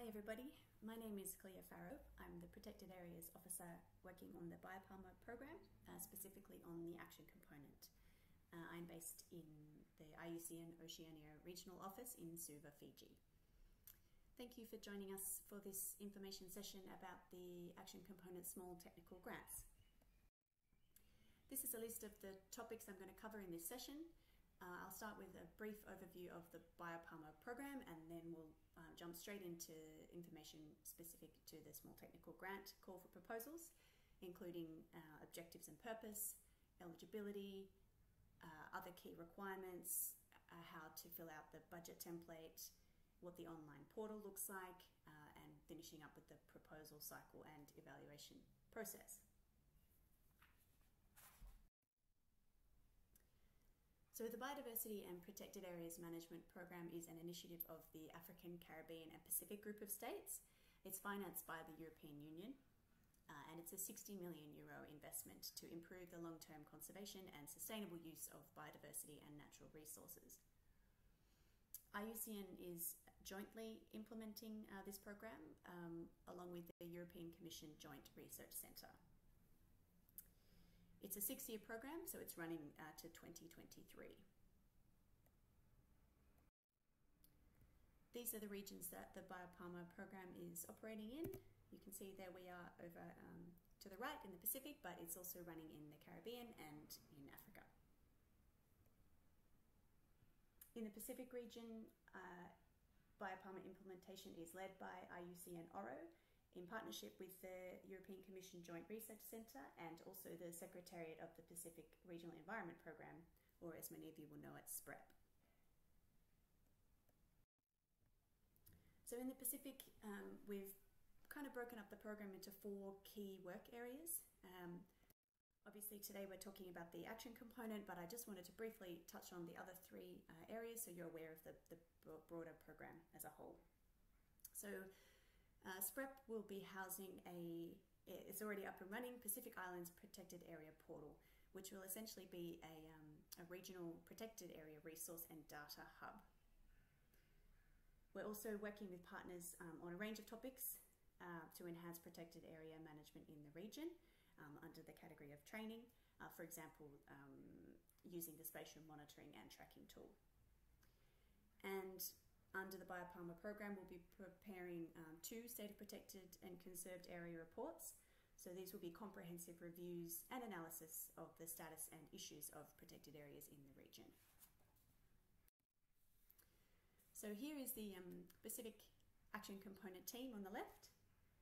everybody, my name is Clea Farrow. I'm the Protected Areas Officer working on the BIOPAMA program, specifically on the Action Component. I'm based in the IUCN Oceania Regional Office in Suva, Fiji. Thank you for joining us for this information session about the Action Component Small Technical Grants. This is a list of the topics I'm going to cover in this session. I'll start with a brief overview of the BIOPAMA program, and then we'll jump straight into information specific to the Small Technical Grant call for proposals, including objectives and purpose, eligibility, other key requirements, how to fill out the budget template, what the online portal looks like, and finishing up with the proposal cycle and evaluation process. So the Biodiversity and Protected Areas Management Program is an initiative of the African, Caribbean and Pacific group of states. It's financed by the European Union and it's a €60 million investment to improve the long-term conservation and sustainable use of biodiversity and natural resources. IUCN is jointly implementing this program along with the European Commission Joint Research Centre. It's a 6-year program, so it's running to 2023. These are the regions that the BIOPAMA program is operating in. You can see there we are over to the right in the Pacific, but it's also running in the Caribbean and in Africa. In the Pacific region, BIOPAMA implementation is led by IUCN ORO, in partnership with the European Commission Joint Research Centre and also the Secretariat of the Pacific Regional Environment Programme, or as many of you will know it, SPREP. So in the Pacific, we've kind of broken up the program into 4 key work areas. Obviously today we're talking about the action component, but I just wanted to briefly touch on the other 3 areas so you're aware of the broader program as a whole. So SPREP will be housing it's already up and running, Pacific Islands Protected Area Portal, which will essentially be a regional protected area resource and data hub. We're also working with partners on a range of topics to enhance protected area management in the region under the category of training, for example, using the spatial monitoring and tracking tool. And under the BIOPAMA program, we'll be preparing 2 State of Protected and Conserved Area reports. So these will be comprehensive reviews and analysis of the status and issues of protected areas in the region. So here is the Pacific Action Component team on the left.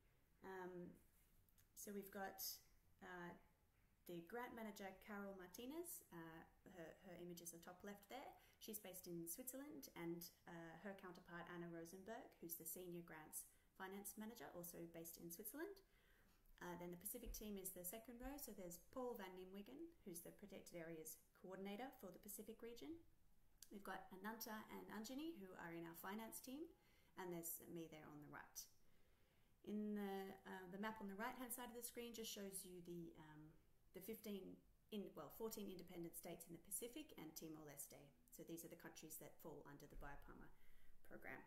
So we've got the grant manager, Carol Martinez, her image is the top left there. She's based in Switzerland, and her counterpart, Anna Rosenberg, who's the senior grants finance manager, also based in Switzerland. Then the Pacific team is the second row. So there's Paul van Nimwegen, who's the protected areas coordinator for the Pacific region. We've got Ananta and Anjani, who are in our finance team, and there's me there on the right. In the map on the right hand side of the screen just shows you the 14 independent states in the Pacific and Timor-Leste. So these are the countries that fall under the BIOPAMA program.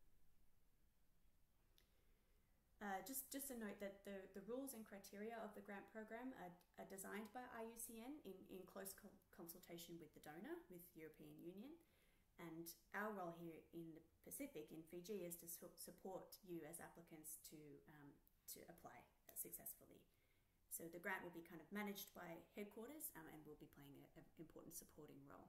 Just a note that the rules and criteria of the grant program are designed by IUCN in close consultation with the donor, with the European Union. And our role here in the Pacific, in Fiji, is to support you as applicants to apply successfully. So the grant will be kind of managed by headquarters and will be playing an important supporting role.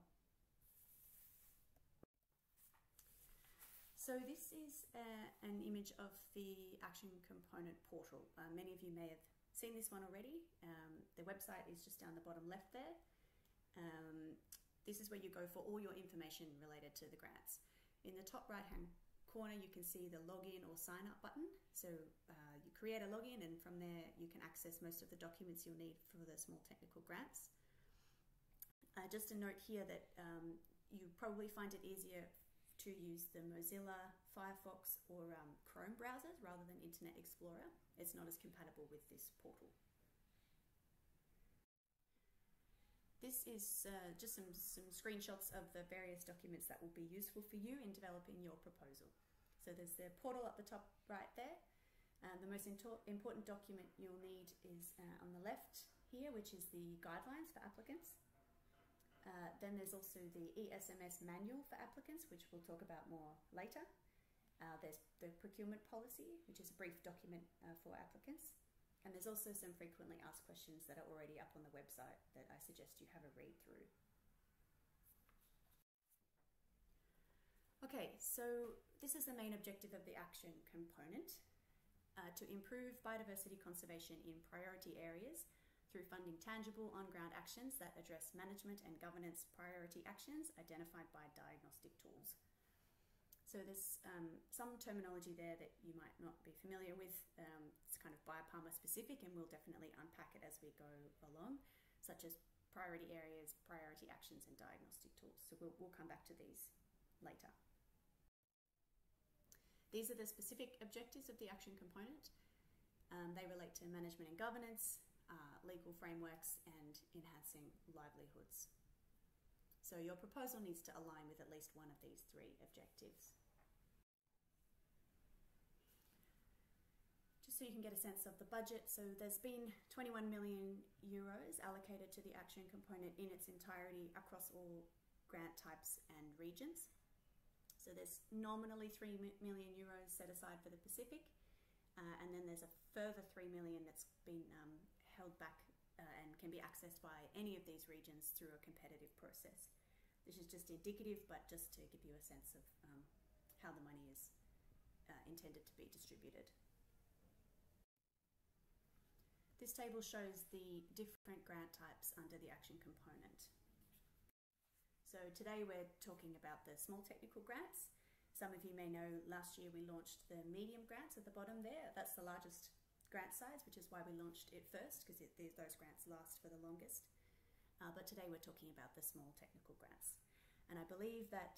So this is an image of the Action Component portal. Many of you may have seen this one already. The website is just down the bottom left there. This is where you go for all your information related to the grants. In the top right hand corner you can see the login or sign up button. So you create a login, and from there you can access most of the documents you'll need for the small technical grants. Just a note here that you probably find it easier to use the Mozilla, Firefox or Chrome browsers rather than Internet Explorer. It's not as compatible with this portal. This is just some screenshots of the various documents that will be useful for you in developing your proposal. So there's the portal up the top right there. The most important document you'll need is on the left here, which is the guidelines for applicants. Then there's also the ESMS manual for applicants, which we'll talk about more later. There's the procurement policy, which is a brief document for applicants. And there's also some frequently asked questions that are already up on the website that I suggest you have a read through. Okay, so this is the main objective of the action component, to improve biodiversity conservation in priority areas through funding tangible on-ground actions that address management and governance priority actions identified by diagnostic tools. So there's some terminology there that you might not be familiar with. It's kind of BIOPAMA specific, and we'll definitely unpack it as we go along, such as priority areas, priority actions, and diagnostic tools. So we'll come back to these later. These are the specific objectives of the action component. They relate to management and governance, legal frameworks, and enhancing livelihoods. So your proposal needs to align with at least one of these three objectives. Just so you can get a sense of the budget, so there's been 21 million euros allocated to the action component in its entirety across all grant types and regions. So there's nominally 3 million euros set aside for the Pacific, and then there's a further 3 million that's been held back and can be accessed by any of these regions through a competitive process. This is just indicative, but just to give you a sense of how the money is intended to be distributed. This table shows the different grant types under the action component. So today we're talking about the small technical grants. Some of you may know last year we launched the medium grants at the bottom there. That's the largest grant size, which is why we launched it first, because those grants last for the longest. But today we're talking about the small technical grants. And I believe that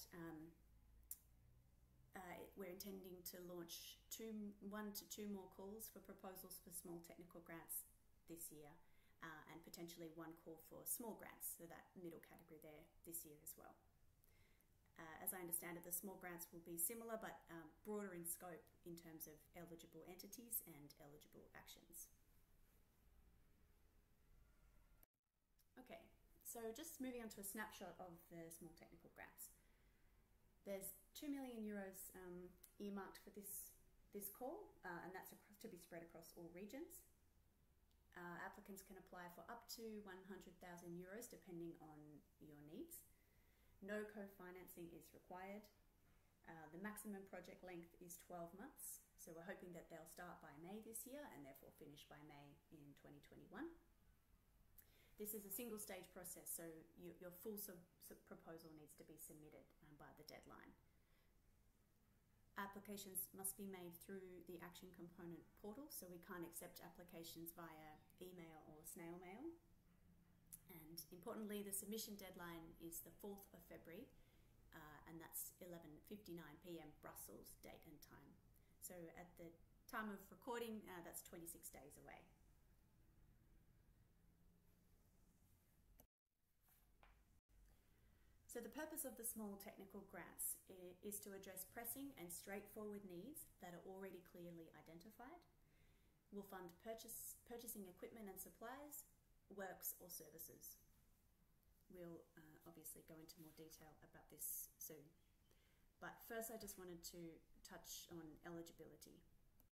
we're intending to launch 1 to 2 more calls for proposals for small technical grants this year, and potentially 1 call for small grants, so that middle category there this year as well. As I understand it, the small grants will be similar but broader in scope in terms of eligible entities and eligible actions. Okay, so just moving on to a snapshot of the small technical grants. There's 2 million euros earmarked for this call, and that's to be spread across all regions. Applicants can apply for up to 100,000 euros depending on your needs. No co-financing is required. The maximum project length is 12 months, so we're hoping that they'll start by May this year and therefore finish by May in 2021. This is a single stage process, so your full proposal needs to be submitted by the deadline. Applications must be made through the action component portal, so we can't accept applications via email or snail mail. And importantly, the submission deadline is the 4th of February, and that's 11:59 p.m. Brussels date and time. So at the time of recording, that's 26 days away. So the purpose of the small technical grants is to address pressing and straightforward needs that are already clearly identified. We'll fund purchasing equipment and supplies, works or services. We'll obviously go into more detail about this soon. But first I just wanted to touch on eligibility.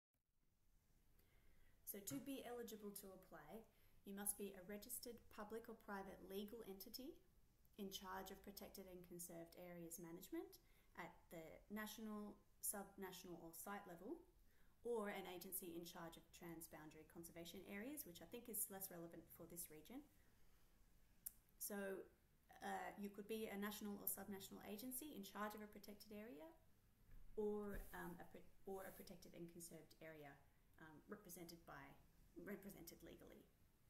So to be eligible to apply, you must be a registered public or private legal entity in charge of protected and conserved areas management at the national, sub-national or site level, or an agency in charge of transboundary conservation areas, which I think is less relevant for this region. So you could be a national or subnational agency in charge of a protected area, or a protected and conserved area represented legally.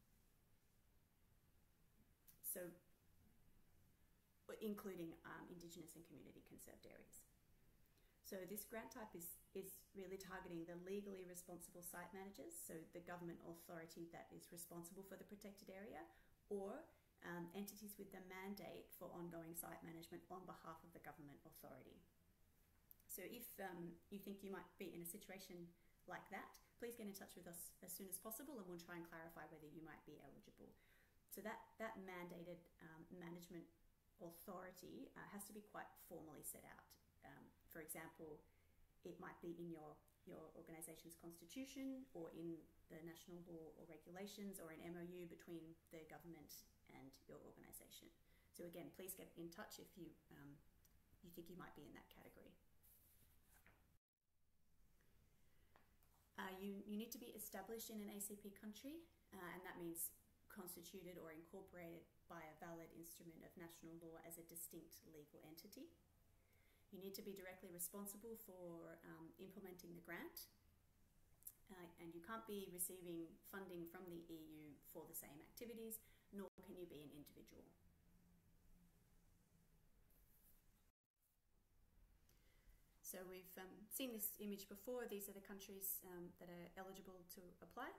So including Indigenous and community conserved areas. So this grant type is really targeting the legally responsible site managers, so the government authority that is responsible for the protected area, or entities with the mandate for ongoing site management on behalf of the government authority. So if you think you might be in a situation like that, please get in touch with us as soon as possible, and we'll try and clarify whether you might be eligible. So that mandated management authority has to be quite formally set out. For example, it might be in your organisation's constitution, or in the national law or regulations, or an MOU between the government and your organisation. So again, please get in touch if you think you might be in that category. You need to be established in an ACP country, and that means constituted or incorporated by a valid instrument of national law as a distinct legal entity. You need to be directly responsible for implementing the grant, and you can't be receiving funding from the EU for the same activities, nor can you be an individual. So we've seen this image before. These are the countries that are eligible to apply.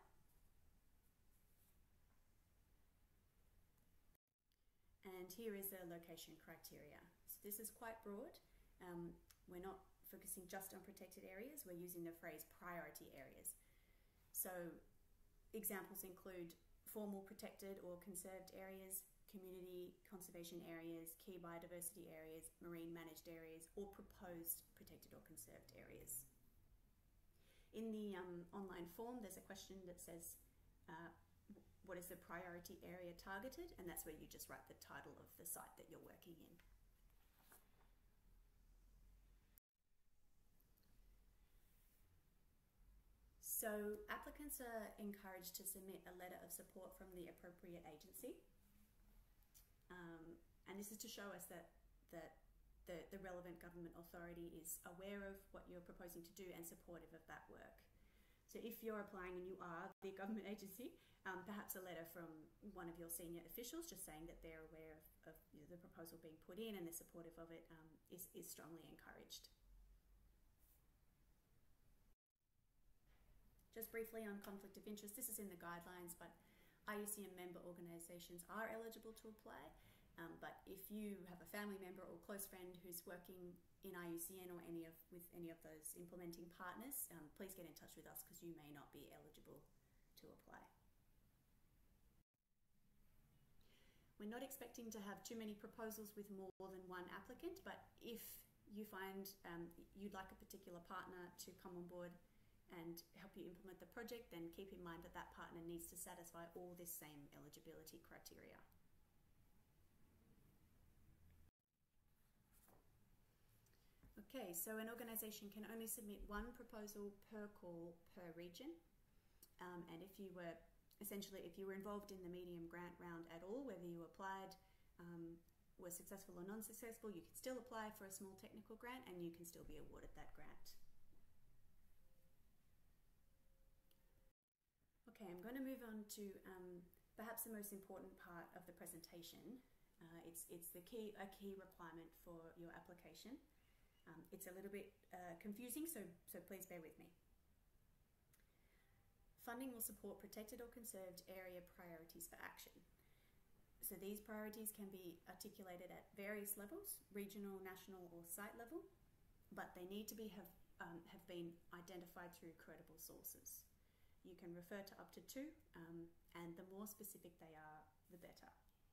And here is the location criteria. So this is quite broad. We're not focusing just on protected areas, we're using the phrase priority areas. So examples include formal protected or conserved areas, community conservation areas, key biodiversity areas, marine managed areas, or proposed protected or conserved areas. In the online form, there's a question that says, what is the priority area targeted? And that's where you just write the title of the site that you're working in. So applicants are encouraged to submit a letter of support from the appropriate agency. And this is to show us that the relevant government authority is aware of what you're proposing to do and supportive of that work. So if you're applying and you are the government agency, perhaps a letter from one of your senior officials just saying that they're aware of the proposal being put in and they're supportive of it is strongly encouraged. Just briefly on conflict of interest, this is in the guidelines, but IUCN member organisations are eligible to apply. But if you have a family member or close friend who's working in IUCN or with any of those implementing partners, please get in touch with us because you may not be eligible to apply. We're not expecting to have too many proposals with more than one applicant, but if you find you'd like a particular partner to come on board and help you implement the project, then keep in mind that that partner needs to satisfy all this same eligibility criteria. Okay, so an organisation can only submit one proposal per call per region, and if you were involved in the medium grant round at all, whether you applied, were successful or non-successful, you can still apply for a small technical grant and you can still be awarded that grant. Okay, I'm going to move on to perhaps the most important part of the presentation. It's a key requirement for your application. It's a little bit confusing, so please bear with me. Funding will support protected or conserved area priorities for action. So these priorities can be articulated at various levels, regional, national or site level, but they need to have been identified through credible sources. You can refer to up to 2, and the more specific they are, the better.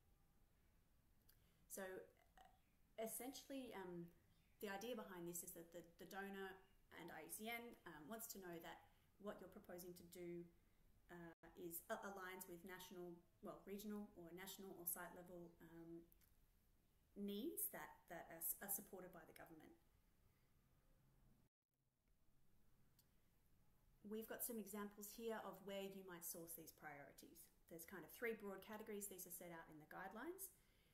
So essentially, the idea behind this is that the donor and IUCN wants to know that what you're proposing to do aligns with regional or national or site level needs that are supported by the government. We've got some examples here of where you might source these priorities. There's kind of 3 broad categories. These are set out in the guidelines.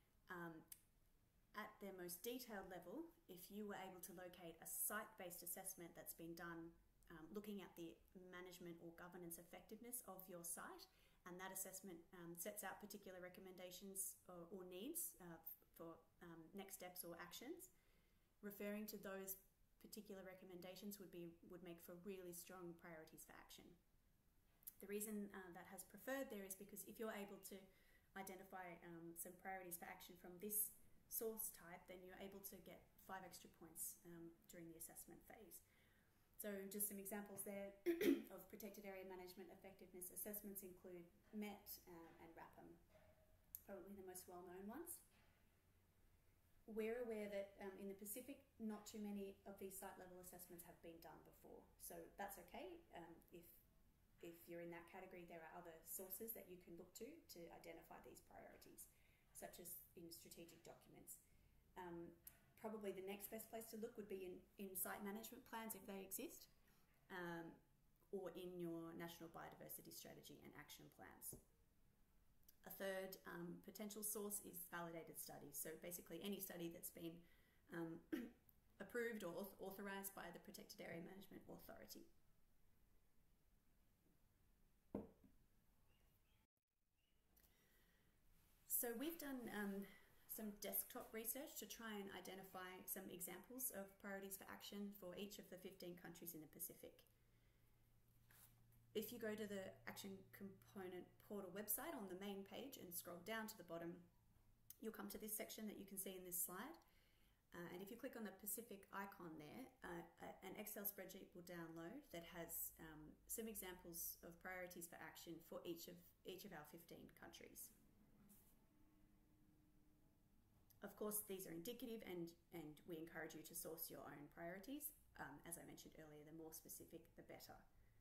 At their most detailed level, if you were able to locate a site-based assessment that's been done looking at the management or governance effectiveness of your site, and that assessment sets out particular recommendations or needs for next steps or actions, referring to those particular recommendations would make for really strong priorities for action. The reason that has preferred there is because if you're able to identify some priorities for action from this source type, then you're able to get 5 extra points during the assessment. assessment phase. So just some examples there of protected area management effectiveness assessments include MET and RAPAM, probably the most well-known ones. We're aware that in the Pacific, not too many of these site-level assessments have been done before. So that's okay. If you're in that category, there are other sources that you can look to identify these priorities, such as in strategic documents. Probably the next best place to look would be in site management plans if they exist, or in your national biodiversity strategy and action plans. A third potential source is validated studies. So basically any study that's been approved or authorized by the Protected Area Management Authority. So we've done some desktop research to try and identify some examples of priorities for action for each of the 15 countries in the Pacific. If you go to the Action Component portal website on the main page and scroll down to the bottom, you'll come to this section that you can see in this slide. And if you click on the Pacific icon there, an Excel spreadsheet will download that has some examples of priorities for action for each of our 15 countries. Of course, these are indicative and we encourage you to source your own priorities. As I mentioned earlier, the more specific, the better.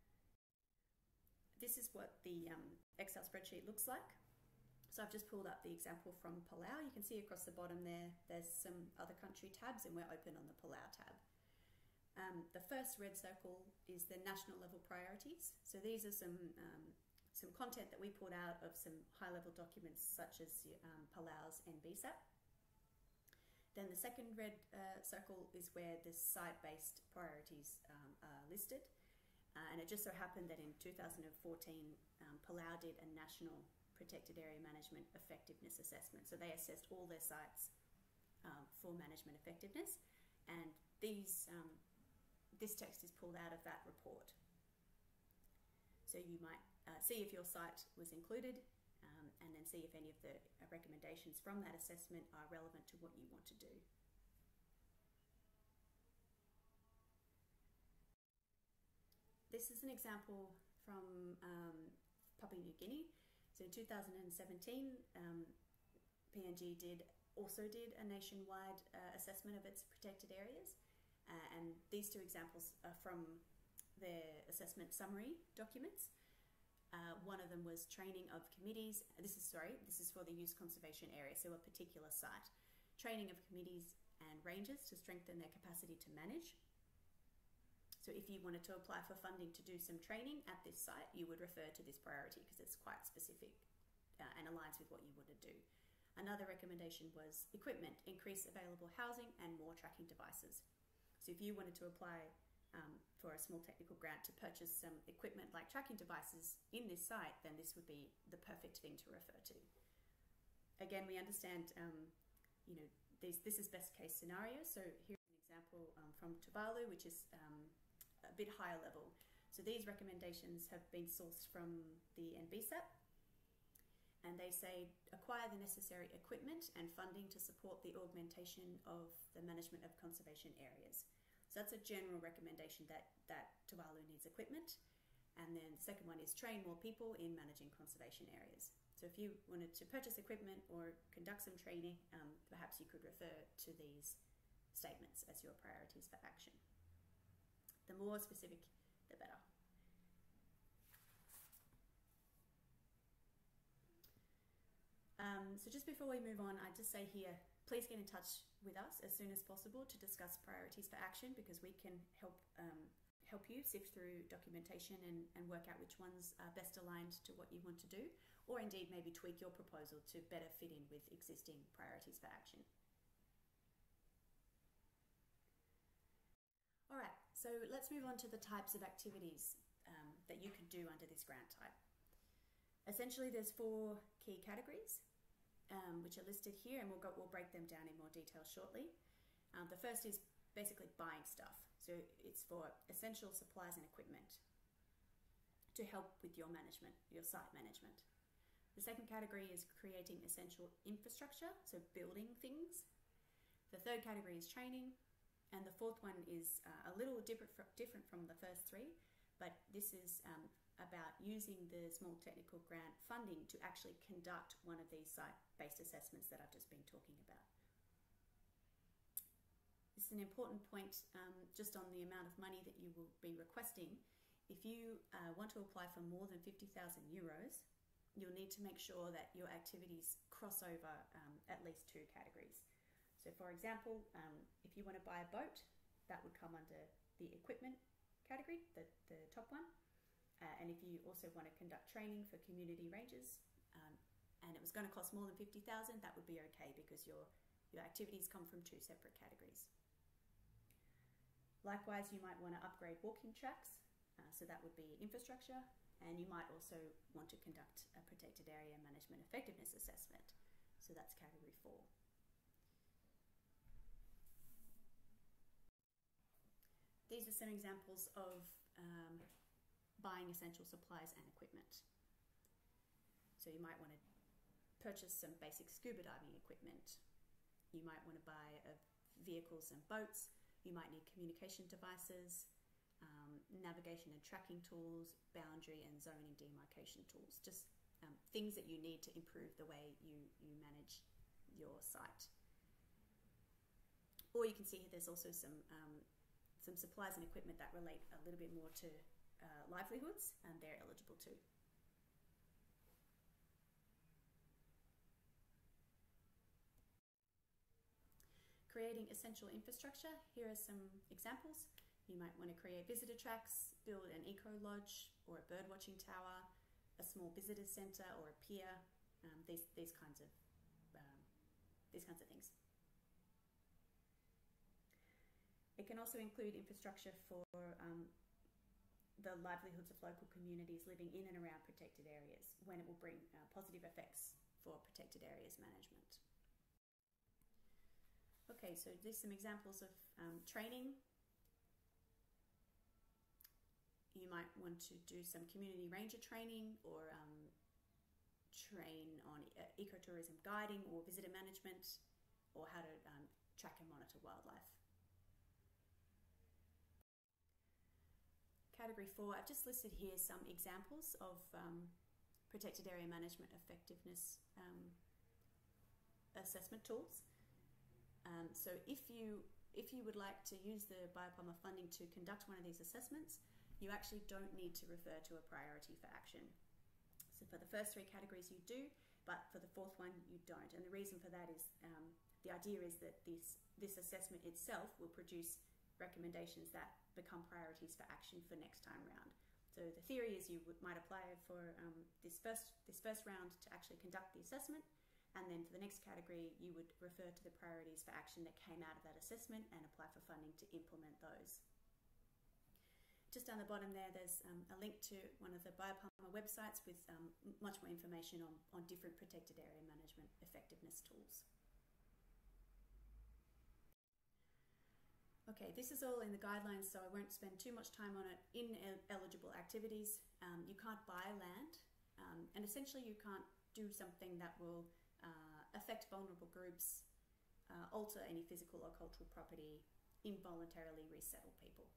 This is what the Excel spreadsheet looks like. So I've just pulled up the example from Palau. You can see across the bottom there's some other country tabs and we're open on the Palau tab. The first red circle is the national level priorities. So these are some content that we pulled out of some high-level documents such as Palau's NBSAP. Then the second red circle is where the site-based priorities are listed. And it just so happened that in 2014, Palau did a national protected area management effectiveness assessment. So they assessed all their sites for management effectiveness. And this text is pulled out of that report. So you might see if your site was included, and then see if any of the recommendations from that assessment are relevant to what you want to do. This is an example from Papua New Guinea. So in 2017, PNG also did a nationwide assessment of its protected areas. And these two examples are from their assessment summary documents. One of them was training of committees. This is for the use conservation area, so a particular site. Training of committees and rangers to strengthen their capacity to manage. So if you wanted to apply for funding to do some training at this site, you would refer to this priority because it's quite specific and aligns with what you want to do. Another recommendation was equipment, increase available housing and more tracking devices. So if you wanted to apply for a small technical grant to purchase some equipment like tracking devices in this site, then this would be the perfect thing to refer to. Again, we understand, this is best case scenario. So here's an example from Tuvalu, which is a bit higher level. So these recommendations have been sourced from the NBSAP, and they say acquire the necessary equipment and funding to support the augmentation of the management of conservation areas. So that's a general recommendation that Tuvalu needs equipment. And then the second one is train more people in managing conservation areas. So if you wanted to purchase equipment or conduct some training, perhaps you could refer to these statements as your priorities for action. The more specific, the better. So just before we move on, I'd just say here, please get in touch with us as soon as possible to discuss priorities for action, because we can help you sift through documentation and work out which ones are best aligned to what you want to do, or indeed maybe tweak your proposal to better fit in with existing priorities for action. All right, so let's move on to the types of activities that you can do under this grant type. Essentially, there's 4 key categories, which are listed here, and we'll break them down in more detail shortly. The first is basically buying stuff. So it's for essential supplies and equipment to help with your management, your site management. The second category is creating essential infrastructure, so building things. The third category is training. And the fourth one is a little different from the first three, but this is about using the small technical grant funding to actually conduct one of these site-based assessments that I've just been talking about. This is an important point just on the amount of money that you will be requesting. If you want to apply for more than 50,000 euros, you'll need to make sure that your activities cross over at least 2 categories. So for example, if you want to buy a boat, that would come under the equipment category, the top one. And if you also want to conduct training for community rangers, and it was going to cost more than 50,000, that would be okay because your activities come from 2 separate categories. Likewise, you might want to upgrade walking tracks, so that would be infrastructure, and you might also want to conduct a protected area management effectiveness assessment, so that's category 4. These are some examples of buying essential supplies and equipment. So you might want to purchase some basic scuba diving equipment. You might want to buy vehicles and boats. You might need communication devices, navigation and tracking tools, boundary and zoning demarcation tools, just things that you need to improve the way you manage your site. Or you can see here there's also some supplies and equipment that relate a little bit more to livelihoods, and they're eligible too. Creating essential infrastructure, here are some examples. You might want to create visitor tracks, build an eco-lodge or a bird-watching tower, a small visitor centre or a pier, these kinds of things. It can also include infrastructure for the livelihoods of local communities living in and around protected areas, when it will bring positive effects for protected areas management. Okay, so there's some examples of training. You might want to do some community ranger training, or train on ecotourism guiding or visitor management, or how to track and monitor wildlife. Category 4, I've just listed here some examples of protected area management effectiveness assessment tools. So if you would like to use the BIOPAMA funding to conduct one of these assessments, you actually don't need to refer to a priority for action. So for the first 3 categories you do, but for the 4th one you don't. And the reason for that is the idea is that this assessment itself will produce recommendations that become priorities for action for next time round. So the theory is you might apply for this first round to actually conduct the assessment, and then for the next category you would refer to the priorities for action that came out of that assessment and apply for funding to implement those. Just down the bottom there's a link to one of the BIOPAMA websites with much more information on different protected area management effectiveness tools. Okay, this is all in the guidelines, so I won't spend too much time on it. In eligible activities, you can't buy land, and essentially you can't do something that will affect vulnerable groups, alter any physical or cultural property, involuntarily resettle people.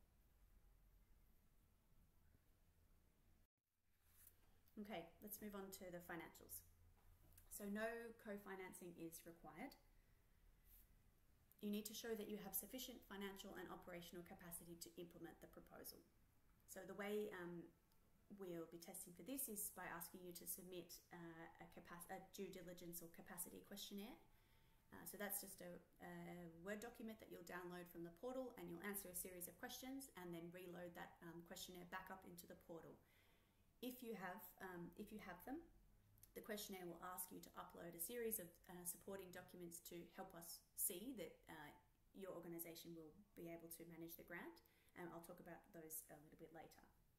Okay, let's move on to the financials. So no co-financing is required. You need to show that you have sufficient financial and operational capacity to implement the proposal. So the way we'll be testing for this is by asking you to submit a due diligence or capacity questionnaire. So that's just a Word document that you'll download from the portal, and you'll answer a series of questions and then reload that questionnaire back up into the portal. If you have them, the questionnaire will ask you to upload a series of supporting documents to help us see that your organisation will be able to manage the grant, and I'll talk about those a little bit later.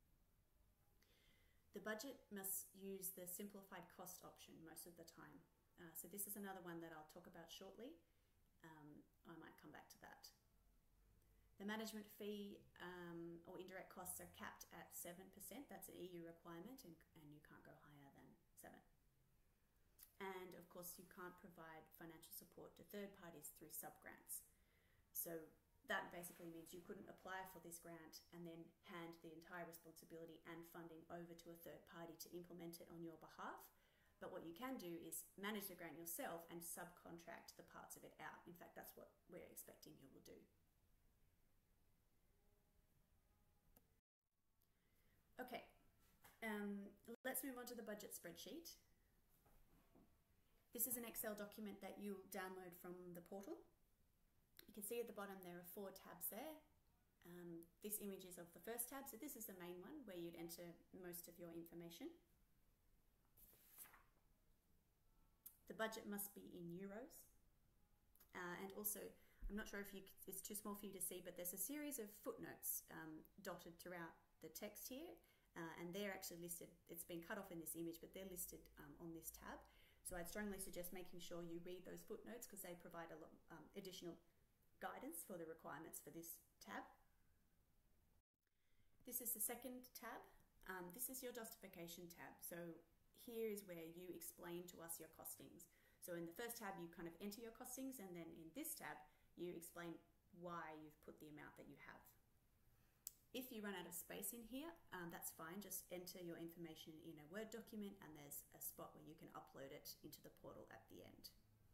The budget must use the simplified cost option most of the time. So this is another one that I'll talk about shortly. I might come back to that. The management fee or indirect costs are capped at 7%. That's an EU requirement, and you can't go higher than 7%. And of course you can't provide financial support to third parties through subgrants. So that basically means you couldn't apply for this grant and then hand the entire responsibility and funding over to a third party to implement it on your behalf. But what you can do is manage the grant yourself and subcontract the parts of it out. In fact, that's what we're expecting you will do. Okay, let's move on to the budget spreadsheet. This is an Excel document that you'll download from the portal. You can see at the bottom there are 4 tabs there. This image is of the first tab, so this is the main one where you'd enter most of your information. The budget must be in euros. And also, I'm not sure if it's too small for you to see, but there's a series of footnotes dotted throughout the text here. And they're actually listed, it's been cut off in this image, but they're listed on this tab. So I'd strongly suggest making sure you read those footnotes because they provide a lot additional guidance for the requirements for this tab. This is the second tab. This is your justification tab. So here is where you explain to us your costings. So in the first tab, you kind of enter your costings, and then in this tab, you explain why you've put the amount that you have. If you run out of space in here, that's fine. Just enter your information in a Word document, and there's a spot where you can upload it into the portal at the end.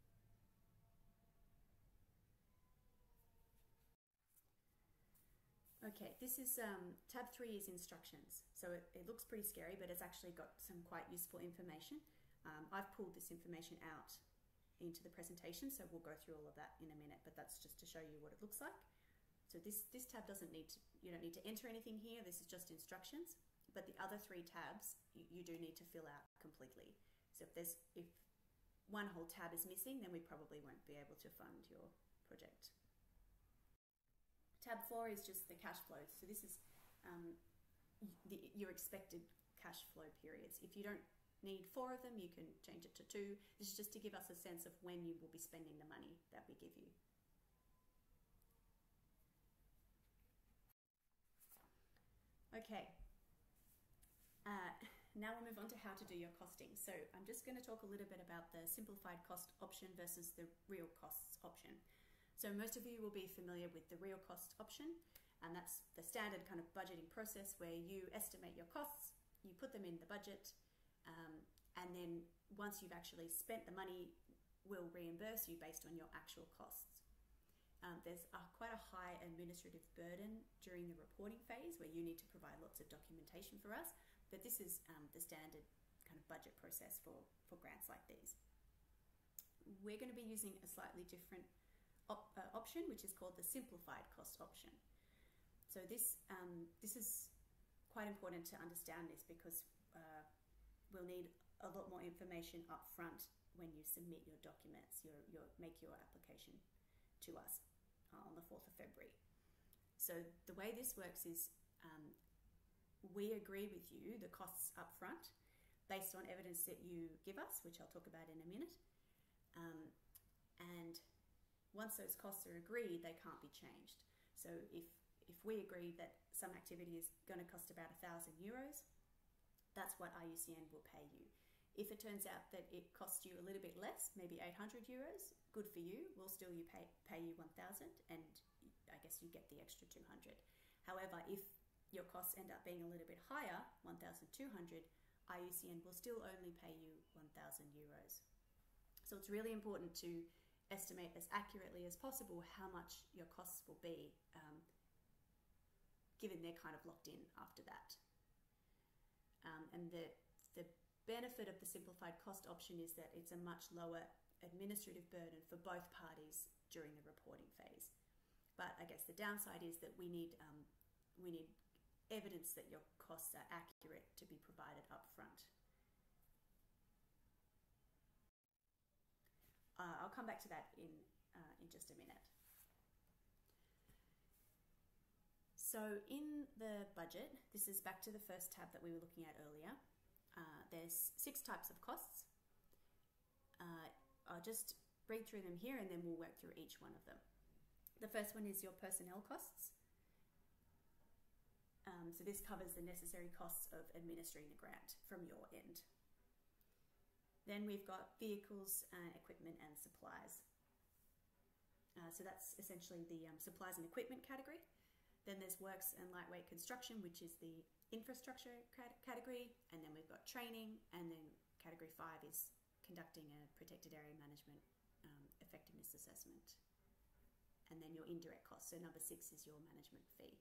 Okay, this is tab 3 is instructions. So it looks pretty scary, but it's actually got some quite useful information. I've pulled this information out into the presentation, so we'll go through all of that in a minute, but that's just to show you what it looks like. So this tab you don't need to enter anything here. This is just instructions, but the other 3 tabs you do need to fill out completely. So if one whole tab is missing, then we probably won't be able to fund your project. Tab 4 is just the cash flows. So this is your expected cash flow periods. If you don't need 4 of them, you can change it to 2. This is just to give us a sense of when you will be spending the money that we give you. Okay, now we'll move on to how to do your costing. So I'm just going to talk a little bit about the simplified cost option versus the real costs option. So most of you will be familiar with the real cost option, and that's the standard kind of budgeting process where you estimate your costs, you put them in the budget, and then once you've actually spent the money, we'll reimburse you based on your actual costs. There's quite a high administrative burden during the reporting phase where you need to provide lots of documentation for us, but this is the standard kind of budget process for grants like these. We're going to be using a slightly different option, which is called the simplified cost option. So this is quite important to understand this because we'll need a lot more information up front when you submit your documents, make your application to us on the 4th of February. So the way this works is we agree with you the costs up front based on evidence that you give us, which I'll talk about in a minute. And once those costs are agreed, they can't be changed. So if we agree that some activity is going to cost about €1,000, that's what IUCN will pay you. If it turns out that it costs you a little bit less, maybe €800, good for you. We'll still pay you 1,000, and I guess you get the extra 200. However, if your costs end up being a little bit higher, 1,200, IUCN will still only pay you €1,000. So it's really important to estimate as accurately as possible how much your costs will be, given they're kind of locked in after that. And the benefit of the simplified cost option is that it's a much lower administrative burden for both parties during the reporting phase. But I guess the downside is that we need evidence that your costs are accurate to be provided up front. I'll come back to that in just a minute. So in the budget, this is back to the first tab that we were looking at earlier. There's 6 types of costs. I'll just read through them here and then we'll work through each one of them. The first one is your personnel costs. So this covers the necessary costs of administering the grant from your end. Then we've got vehicles, equipment and supplies. So that's essentially the supplies and equipment category. Then there's works and lightweight construction, which is the infrastructure category. And then we've got training. And then category 5 is conducting a protected area management effectiveness assessment. And then your indirect costs. So number 6 is your management fee.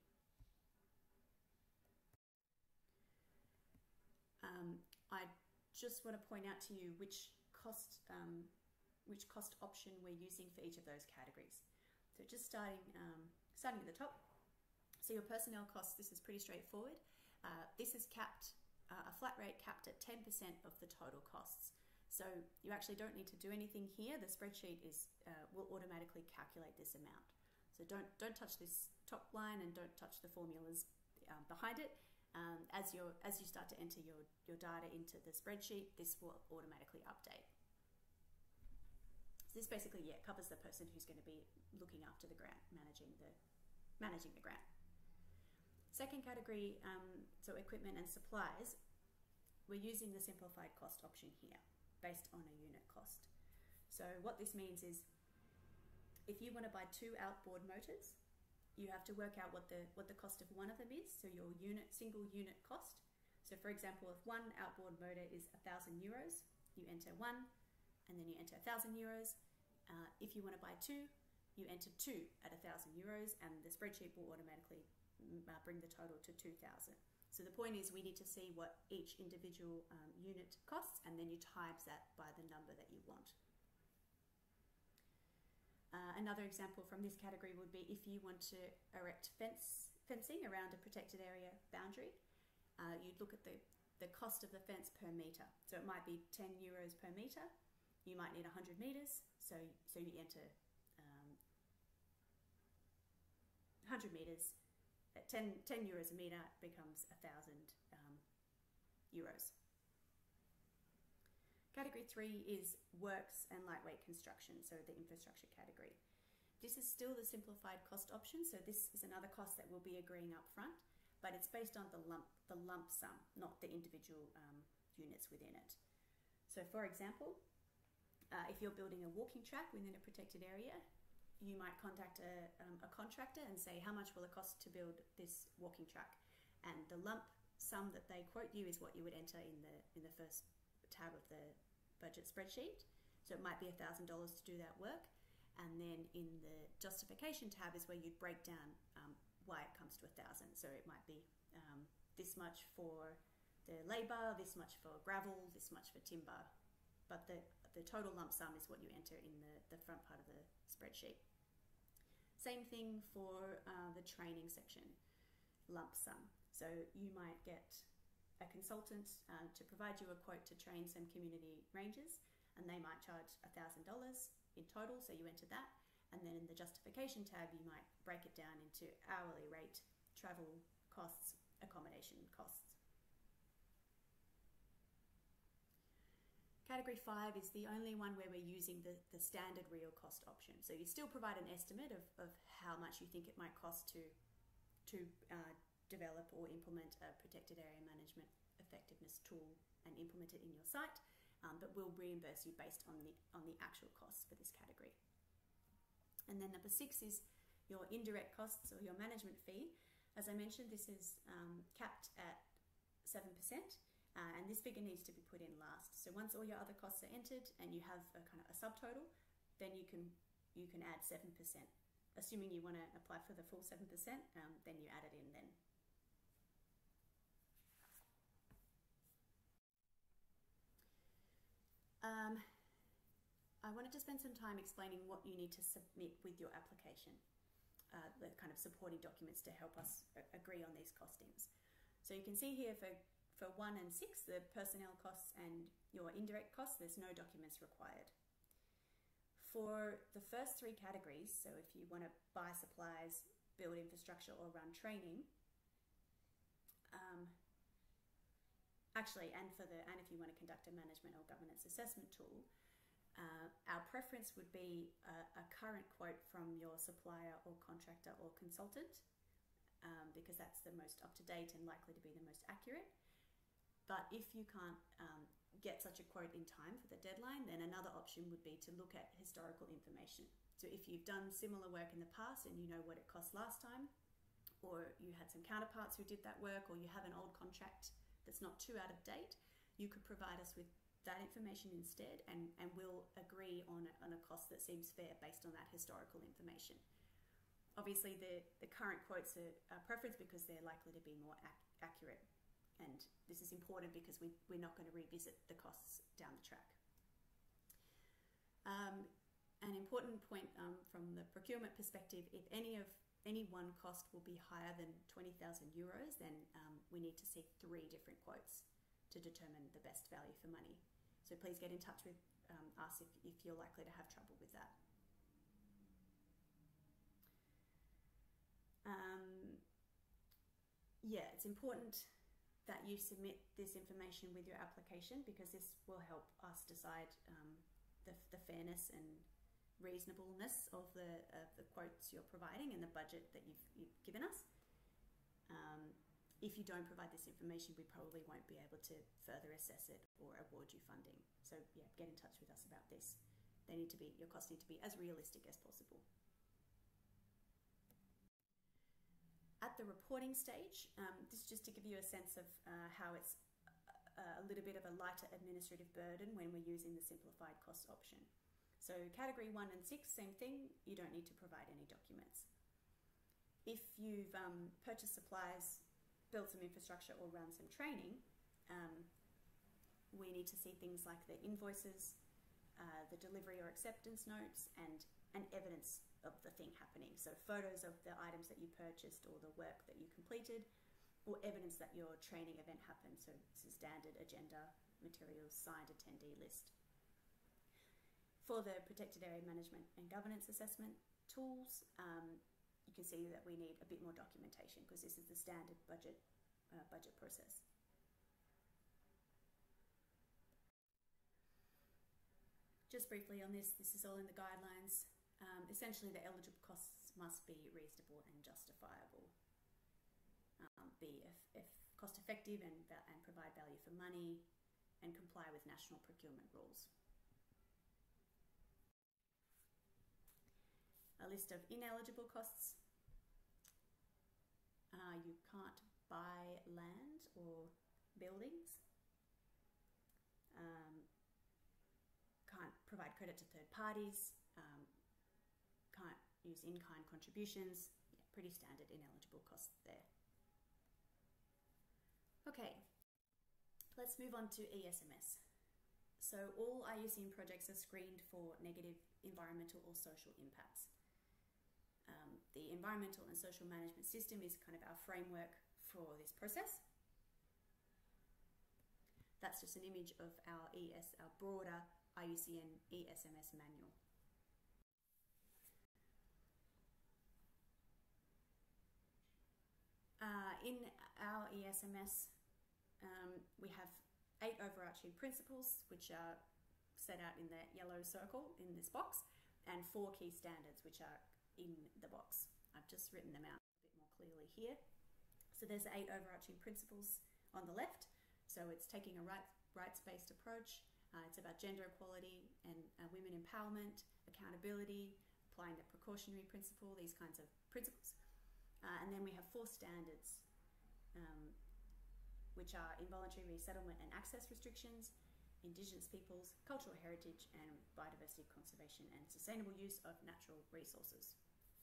I just want to point out to you which cost option we're using for each of those categories. So just starting at the top. So your personnel costs, this is pretty straightforward. This is capped, a flat rate capped at 10% of the total costs. So you actually don't need to do anything here. The spreadsheet will automatically calculate this amount. So don't touch this top line and don't touch the formulas behind it. As you start to enter your data into the spreadsheet, this will automatically update. So this basically, covers the person who's going to be looking after the grant, managing the grant. Second category, so equipment and supplies, we're using the simplified cost option here, based on a unit cost. So what this means is, if you want to buy 2 outboard motors, you have to work out what the cost of one of them is, so your single unit cost. So for example, if one outboard motor is €1,000, you enter 1, and then you enter €1,000. If you want to buy 2, you enter 2 at €1,000, and the spreadsheet will automatically bring the total to 2,000. So the point is, we need to see what each individual unit costs, and then you times that by the number that you want. Another example from this category would be if you want to erect fencing around a protected area boundary, you'd look at the cost of the fence per metre. So it might be €10 per metre. You might need 100 metres, so you enter 100 metres. At 10 euros a metre becomes 1,000 euros. Category 3 is works and lightweight construction, so the infrastructure category. This is still the simplified cost option, so this is another cost that we'll be agreeing up front, but it's based on the lump sum, not the individual units within it. So for example, if you're building a walking track within a protected area, you might contact a contractor and say, how much will it cost to build this walking track? And the lump sum that they quote you is what you would enter in the first tab of the budget spreadsheet. So it might be $1,000 to do that work. And then in the justification tab is where you'd break down why it comes to 1,000. So it might be this much for the labour, this much for gravel, this much for timber. But the total lump sum is what you enter in the front part of the spreadsheet. Same thing for the training section, lump sum. So you might get a consultant to provide you a quote to train some community rangers, and they might charge $1,000 in total, so you enter that. And then in the justification tab, you might break it down into hourly rate, travel costs, accommodation costs. Category 5 is the only one where we're using the standard real cost option. So you still provide an estimate of how much you think it might cost to develop or implement a protected area management effectiveness tool and implement it in your site, but we'll reimburse you based on the actual costs for this category. And then number 6 is your indirect costs or your management fee. As I mentioned, this is capped at 7%. And this figure needs to be put in last. So once all your other costs are entered and you have a kind of a subtotal, then you can add 7%. Assuming you want to apply for the full 7%, then you add it in then. I wanted to spend some time explaining what you need to submit with your application, the kind of supporting documents to help us agree on these costings. So you can see here for 1 and 6, the personnel costs and your indirect costs, there's no documents required. For the first 3 categories, so if you want to buy supplies, build infrastructure, or run training, and if you want to conduct a management or governance assessment tool, our preference would be a current quote from your supplier or contractor or consultant, because that's the most up-to-date and likely to be the most accurate. But if you can't get such a quote in time for the deadline, then another option would be to look at historical information. So if you've done similar work in the past and you know what it cost last time, or you had some counterparts who did that work, or you have an old contract that's not too out of date, you could provide us with that information instead, and we'll agree on a cost that seems fair based on that historical information. Obviously, the current quotes are our preference because they're likely to be more accurate, and this is important because we're not going to revisit the costs down the track. An important point from the procurement perspective, if any one cost will be higher than 20,000 euros, then we need to see 3 different quotes to determine the best value for money. So please get in touch with us if you're likely to have trouble with that. Yeah, it's important that you submit this information with your application, because this will help us decide the fairness and reasonableness of the quotes you're providing and the budget that you've given us. If you don't provide this information, we probably won't be able to further assess it or award you funding. So yeah, get in touch with us about this. Your costs need to be as realistic as possible. At the reporting stage, this is just to give you a sense of how it's a little bit of a lighter administrative burden when we're using the simplified cost option. So category 1 and 6, same thing, you don't need to provide any documents. If you've purchased supplies, built some infrastructure, or run some training, we need to see things like the invoices, the delivery or acceptance notes, and evidence of the thing happening. So photos of the items that you purchased or the work that you completed, or evidence that your training event happened. So this is standard agenda, materials, signed attendee list. For the protected area management and governance assessment tools, you can see that we need a bit more documentation because this is the standard budget process. Just briefly on this is all in the guidelines. Essentially, the eligible costs must be reasonable and justifiable, be cost effective and provide value for money, and comply with national procurement rules. A list of ineligible costs. You can't buy land or buildings. Can't provide credit to third parties. Can't use in-kind contributions. Yeah, pretty standard ineligible costs there. Okay, let's move on to ESMS. So all IUCN projects are screened for negative environmental or social impacts. The environmental and social management system is kind of our framework for this process. That's just an image of our broader IUCN ESMS manual. In our ESMS, we have 8 overarching principles, which are set out in the yellow circle in this box, and 4 key standards, which are in the box. I've just written them out a bit more clearly here. So there's 8 overarching principles on the left. So it's taking a rights-based approach. It's about gender equality and women empowerment, accountability, applying the precautionary principle, these kinds of principles. And then we have 4 standards, which are involuntary resettlement and access restrictions, Indigenous peoples, cultural heritage, and biodiversity conservation and sustainable use of natural resources.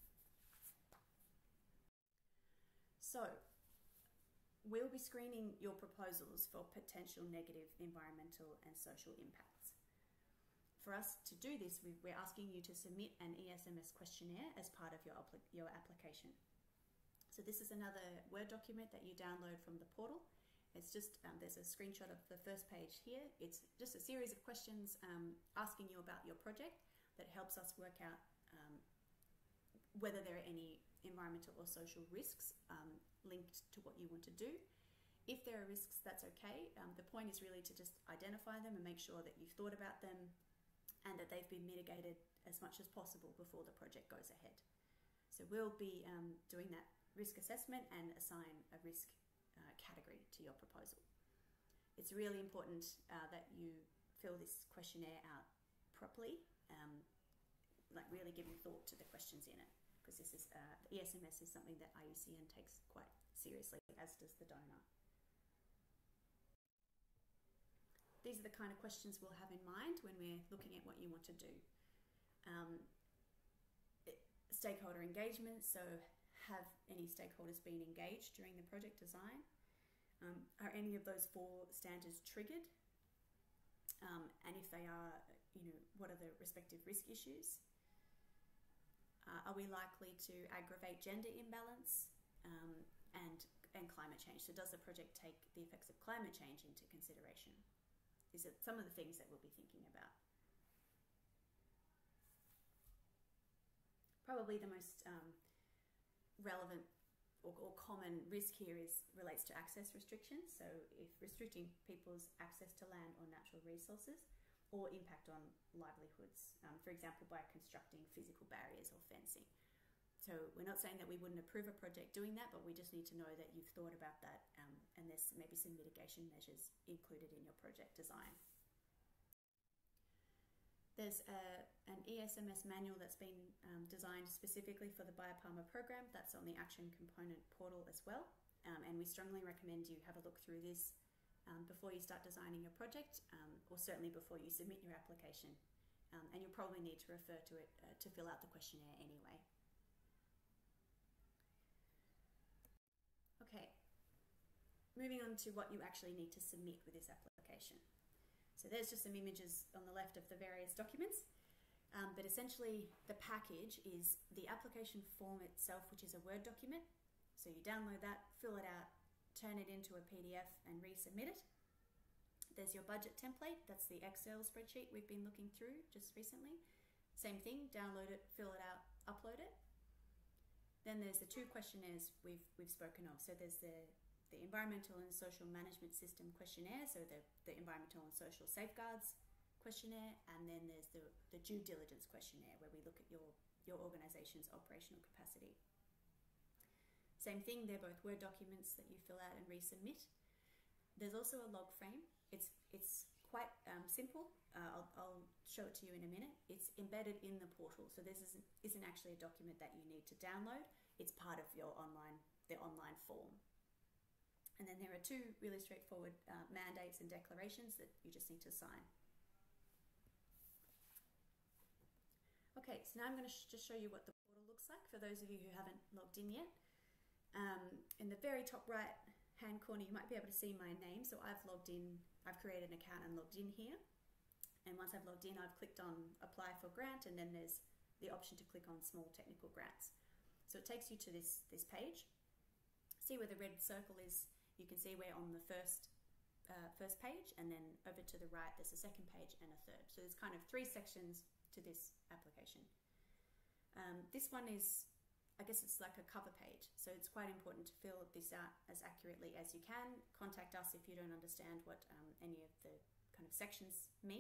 So, we'll be screening your proposals for potential negative environmental and social impacts. For us to do this, we're asking you to submit an ESMS questionnaire as part of your application. So this is another Word document that you download from the portal. It's just, there's a screenshot of the first page here. It's just a series of questions asking you about your project that helps us work out whether there are any environmental or social risks linked to what you want to do. If there are risks, that's okay. The point is really to just identify them and make sure that you've thought about them and that they've been mitigated as much as possible before the project goes ahead. So we'll be doing that risk assessment and assign a risk category to your proposal. it's really important that you fill this questionnaire out properly, like really giving thought to the questions in it, because this is the ESMS is something that IUCN takes quite seriously, as does the donor. These are the kind of questions we'll have in mind when we're looking at what you want to do. Stakeholder engagement, so have any stakeholders been engaged during the project design? Are any of those 4 standards triggered? And if they are, what are the respective risk issues? Are we likely to aggravate gender imbalance and climate change? So does the project take the effects of climate change into consideration? These are some of the things that we'll be thinking about. Probably the most relevant or common risk here relates to access restrictions. So if restricting people's access to land or natural resources, or impact on livelihoods, for example, by constructing physical barriers or fencing. So we're not saying that we wouldn't approve a project doing that, but we just need to know that you've thought about that, and there's maybe some mitigation measures included in your project design. There's an ESMS manual that's been designed specifically for the BIOPAMA program. That's on the Action Component portal as well. And we strongly recommend you have a look through this before you start designing your project, or certainly before you submit your application. And you'll probably need to refer to it to fill out the questionnaire anyway. Okay, moving on to what you actually need to submit with this application. So there's just some images on the left of the various documents, but essentially the package is the application form itself, which is a Word document. So you download that, fill it out, turn it into a PDF and resubmit it. There's your budget template, that's the Excel spreadsheet we've been looking through just recently. Same thing, download it, fill it out, upload it. Then there's the 2 questionnaires we've spoken of. So there's the Environmental and Social Management System questionnaire, so the Environmental and Social Safeguards questionnaire, and then there's the Due Diligence questionnaire, where we look at your organisation's operational capacity. Same thing, they're both Word documents that you fill out and resubmit. There's also a log frame. It's quite simple. I'll show it to you in a minute. It's embedded in the portal, so this isn't actually a document that you need to download. It's part of your the online form. And then there are 2 really straightforward mandates and declarations that you just need to sign. Okay, so now I'm going to just show you what the portal looks like for those of you who haven't logged in yet. In the very top right hand corner, you might be able to see my name. So I've logged in, I've created an account and logged in here. And once I've logged in, I've clicked on apply for grant, and then there's the option to click on small technical grants. So it takes you to this page. See where the red circle is? You can see we're on the first page, and then over to the right there's a second page and a third. So there's kind of 3 sections to this application. This one is, I guess it's like a cover page, so it's quite important to fill this out as accurately as you can. Contact us if you don't understand what any of the kind of sections mean.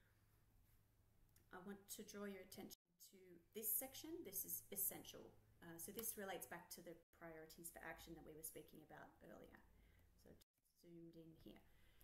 I want to draw your attention to this section. This is essential. So this relates back to the priorities for action that we were speaking about earlier. So zoomed in here.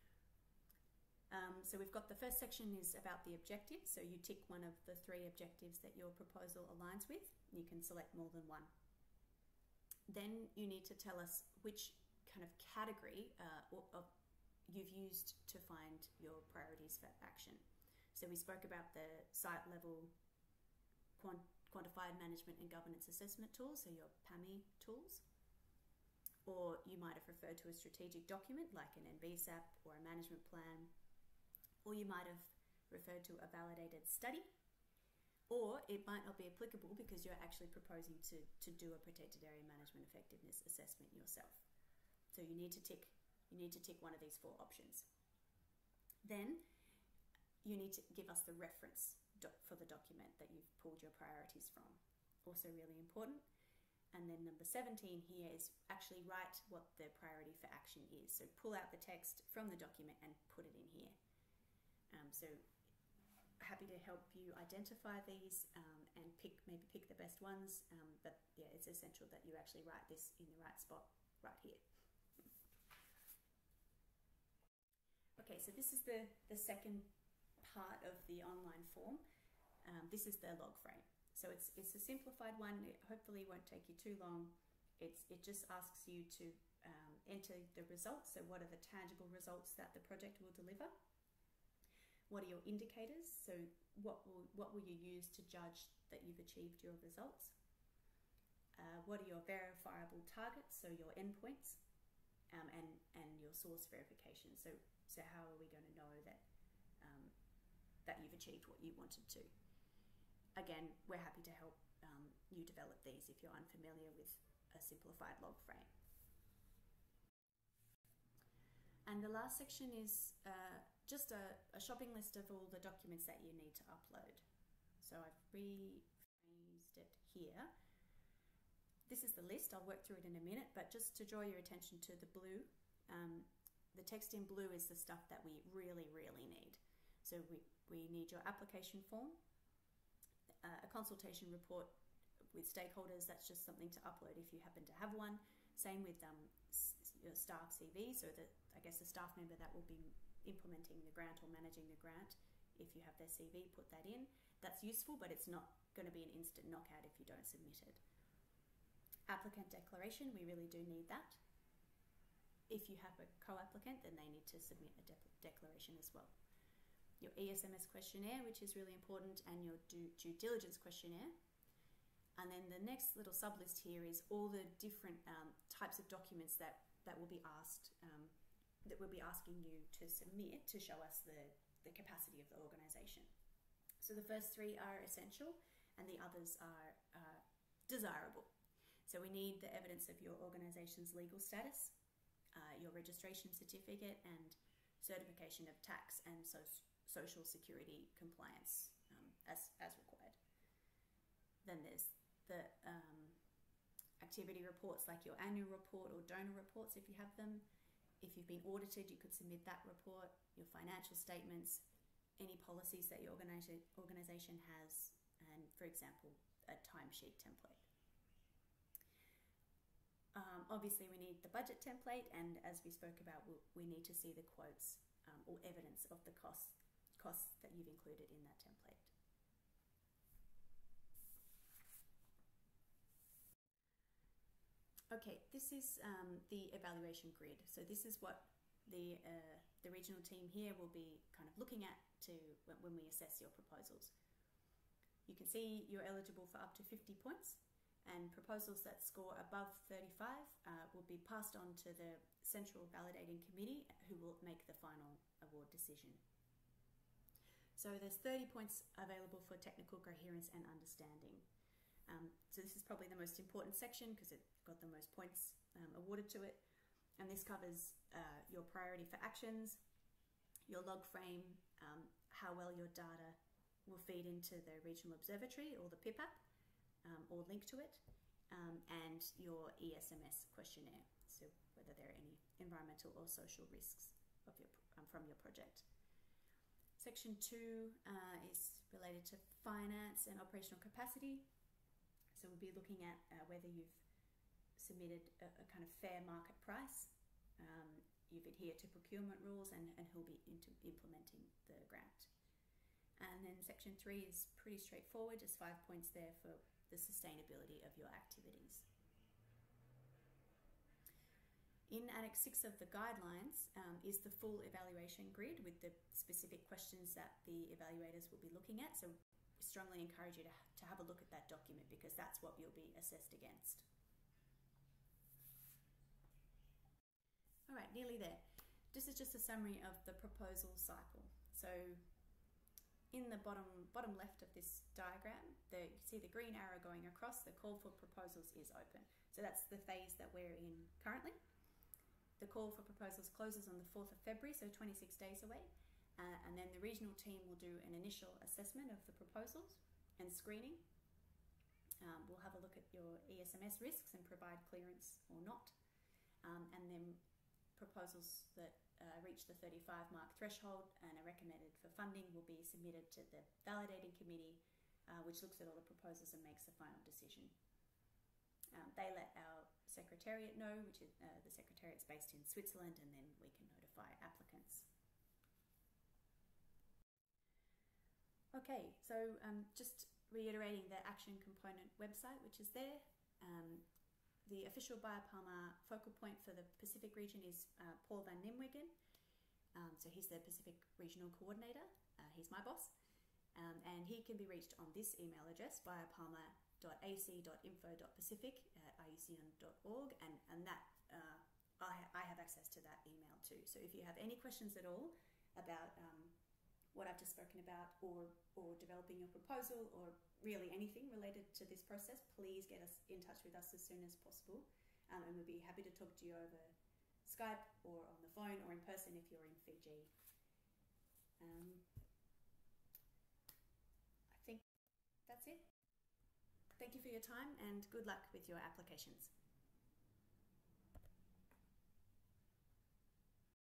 So we've got the first section is about the objectives. So you tick one of the 3 objectives that your proposal aligns with. You can select more than one. Then you need to tell us which kind of category you've used to find your priorities for action. So we spoke about the site level quantified management and governance assessment tools, so your PAMI tools. Or you might have referred to a strategic document like an NBSAP or a management plan. Or you might have referred to a validated study. Or it might not be applicable because you're actually proposing to do a protected area management effectiveness assessment yourself. So you need to tick one of these 4 options. Then you need to give us the reference for the document that you've pulled your priorities from. Also really important. And then number 17 here is actually write what the priority for action is. So pull out the text from the document and put it in here. So happy to help you identify these and maybe pick the best ones. But yeah, it's essential that you actually write this in the right spot right here. Okay, so this is the second part of the online form. This is the log frame. So it's a simplified one. It hopefully won't take you too long. It just asks you to enter the results. So what are the tangible results that the project will deliver? What are your indicators? So what will you use to judge that you've achieved your results? What are your verifiable targets? So your endpoints, and your source verification. So how are we going to know that that you've achieved what you wanted to? Again, we're happy to help you develop these if you're unfamiliar with a simplified log frame. And the last section is just a shopping list of all the documents that you need to upload. So I've rephrased it here. This is the list. I'll work through it in a minute, but just to draw your attention to the blue, the text in blue is the stuff that we really, really need. So we need your application form, a consultation report with stakeholders. That's just something to upload if you happen to have one. Same with your staff CV, so that I guess the staff member that will be implementing the grant or managing the grant, if you have their CV, put that in. That's useful, but it's not going to be an instant knockout if you don't submit it. Applicant declaration, we really do need that. If you have a co-applicant, then they need to submit a declaration as well. Your ESMS questionnaire, which is really important, and your due diligence questionnaire. And then the next little sub-list here is all the different types of documents that will be asked, that we'll be asking you to submit to show us the capacity of the organisation. So the first three are essential and the others are desirable. So we need the evidence of your organisation's legal status, your registration certificate, and certification of tax and social security compliance as required. Then there's the activity reports like your annual report or donor reports if you have them. If you've been audited, you could submit that report, your financial statements, any policies that your organisation has, and for example, a timesheet template. Obviously, we need the budget template, and as we spoke about, we need to see the quotes or evidence of the costs that you've included in that template. Okay, this is the evaluation grid. So this is what the regional team here will be kind of looking at when we assess your proposals. You can see you're eligible for up to 50 points, and proposals that score above 35 will be passed on to the Central Validating Committee, who will make the final award decision. So there's 30 points available for technical coherence and understanding. So this is probably the most important section because it got the most points awarded to it. And this covers your priority for actions, your log frame, how well your data will feed into the regional observatory or the PIPAP, or link to it, and your ESMS questionnaire, so whether there are any environmental or social risks of from your project. Section 2 is related to finance and operational capacity, so we'll be looking at whether you've submitted a kind of fair market price, you've adhered to procurement rules, and who'll be implementing the grant. And then section 3 is pretty straightforward, just 5 points there for the sustainability of your activities. In Annex 6 of the guidelines is the full evaluation grid with the specific questions that the evaluators will be looking at. So we strongly encourage you to have a look at that document because that's what you'll be assessed against. All right, nearly there. This is just a summary of the proposal cycle. So in the bottom left of this diagram, you see the green arrow going across. The call for proposals is open. So that's the phase that we're in currently. The call for proposals closes on the 4th of February, so 26 days away. And then the regional team will do an initial assessment of the proposals and screening. We'll have a look at your ESMS risks and provide clearance or not. And then proposals that reach the 35 mark threshold and are recommended for funding will be submitted to the validating committee, which looks at all the proposals and makes the final decision. They let our secretariat know, which is the secretariat's based in Switzerland, and then we can notify applicants. Okay, so just reiterating the Action Component website, which is there. The official BIOPAMA focal point for the Pacific region is Paul van Nimwegen. So he's the Pacific Regional Coordinator. He's my boss. And he can be reached on this email address, biopama.ac.info.pacific@iucn.org, and that I have access to that email too. So if you have any questions at all about what I've just spoken about, or developing your proposal, or really anything related to this process, please get us in touch with us as soon as possible, and we'll be happy to talk to you over Skype or on the phone or in person if you're in Fiji. I think that's it. Thank you for your time and good luck with your applications.